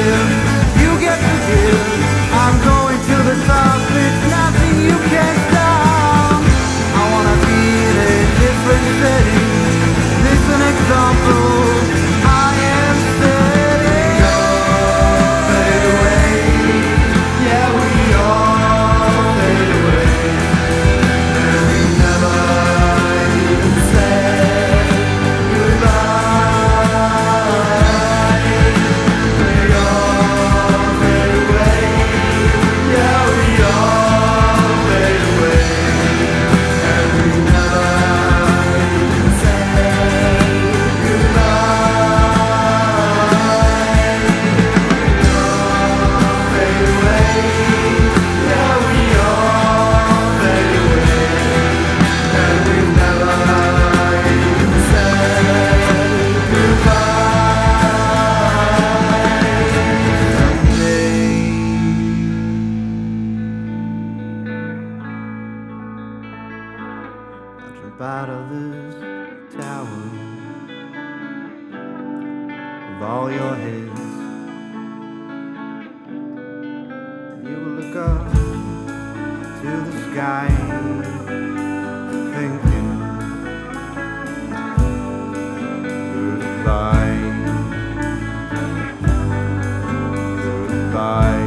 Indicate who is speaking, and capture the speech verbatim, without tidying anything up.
Speaker 1: live, you get to give. I'm going to the top, it's nothing you can stop. I wanna be in a different setting. This an example. I am setting. We all fade away. Yeah, we all fade away. And we never even said goodbye. We all fade away. Yeah, we all fade away. And we never even said goodbye. We all fade away. Yeah, we all fade away. And we never even said goodbye. I jump out of this tower with all your heads, and you will look up to the sky, thinking goodbye, goodbye.